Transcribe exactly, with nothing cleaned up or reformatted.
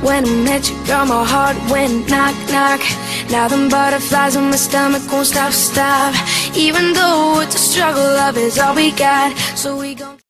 When I met you, girl, my heart went knock, knock. Now them butterflies in my stomach won't stop, stop. Even though it's a struggle, love is all we got, so we gon'